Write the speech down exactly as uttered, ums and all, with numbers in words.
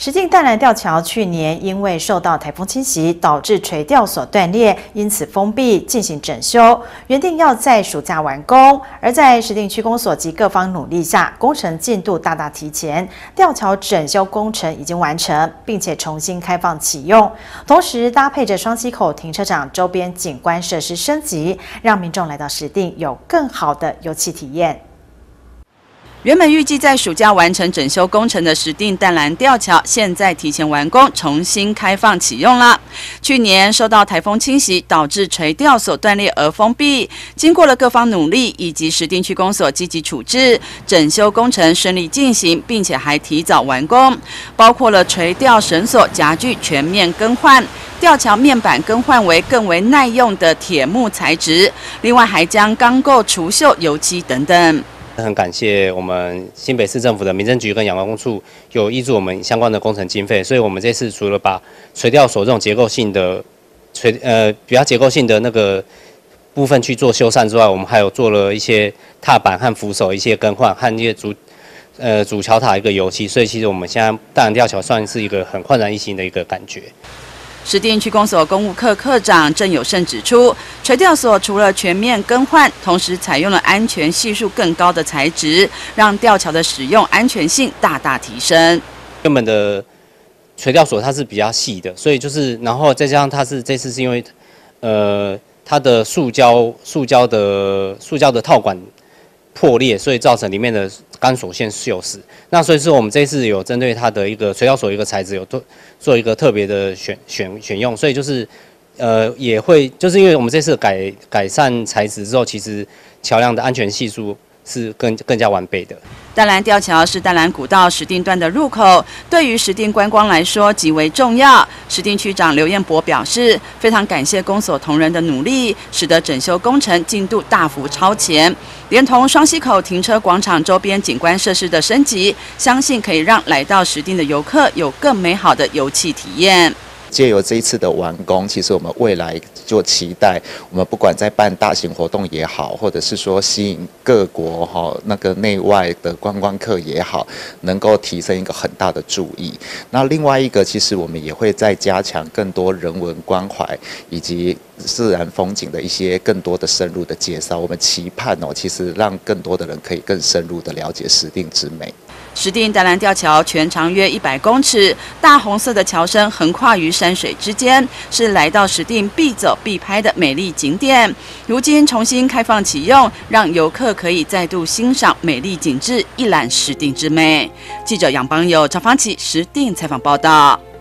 石碇淡蓝吊桥去年因为受到台风侵袭，导致垂吊索断裂，因此封闭进行整修，原定要在暑假完工。而在石碇区公所及各方努力下，工程进度大大提前，吊桥整修工程已经完成，并且重新开放启用。同时搭配着双溪口停车场周边景观设施升级，让民众来到石碇有更好的游憩体验。 原本预计在暑假完成整修工程的石碇淡蓝吊桥，现在提前完工，重新开放启用了。去年受到台风侵袭，导致垂吊索断裂而封闭。经过了各方努力以及石碇区公所积极处置，整修工程顺利进行，并且还提早完工，包括了垂吊绳索、夹具全面更换。 吊桥面板更换为更为耐用的铁木材质，另外还将钢构除锈、油漆等等。 很感谢我们新北市政府的民政局跟阳光处有挹注我们相关的工程经费，所以我们这次除了把垂吊索这种结构性的垂呃比较结构性的那个部分去做修缮之外，我们还有做了一些踏板和扶手一些更换和一些主呃主桥塔一个油漆，所以其实我们现在淡蓝吊桥算是一个很焕然一新的一个感觉。 石碇区公所公务课课长郑有胜指出，垂吊索除了全面更换，同时采用了安全系数更高的材质，让吊桥的使用安全性大大提升。 原本的垂吊索它是比较细的，所以就是然后再加上它是这次是因为呃它的塑胶塑胶的塑胶的套管破裂，所以造成里面的钢索线锈蚀。那所以说我们这一次有针对它的一个垂吊索一个材质有做做一个特别的选选选用，所以就是呃也会就是因为我们这次改改善材质之后，其实桥梁的安全系数是更更加完备的。 淡蓝吊桥是淡蓝古道石碇段的入口，对于石碇观光来说极为重要。石碇区长刘彦博表示，非常感谢公所同仁的努力，使得整修工程进度大幅超前，连同双溪口停车广场周边景观设施的升级，相信可以让来到石碇的游客有更美好的游憩体验。 借由这一次的完工，其实我们未来就期待，我们不管在办大型活动也好，或者是说吸引各国哈那个内外的观光客也好，能够提升一个很大的注意。那另外一个，其实我们也会再加强更多人文关怀以及自然风景的一些更多的深入的介绍。我们期盼哦，其实让更多的人可以更深入的了解石碇之美。 石碇淡蓝吊桥全长约一百公尺，大红色的桥身横跨于山水之间，是来到石碇必走必拍的美丽景点。如今重新开放启用，让游客可以再度欣赏美丽景致，一览石碇之美。记者杨邦友、赵芳琪石碇采访报道。